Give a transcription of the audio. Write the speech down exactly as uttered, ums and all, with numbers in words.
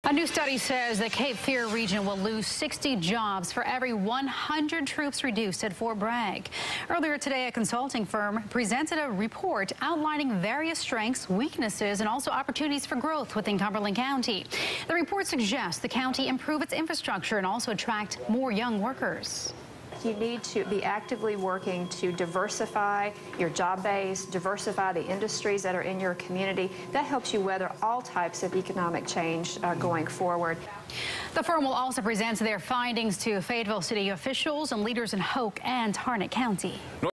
A new study says the Cape Fear region will lose sixty jobs for every one hundred troops reduced at Fort Bragg. Earlier today, a consulting firm presented a report outlining various strengths, weaknesses, and also opportunities for growth within Cumberland County. The report suggests the county improve its infrastructure and also attract more young workers. You need to be actively working to diversify your job base, diversify the industries that are in your community. That helps you weather all types of economic change uh, going forward. The firm will also present their findings to Fayetteville City officials and leaders in Hoke and Harnett County.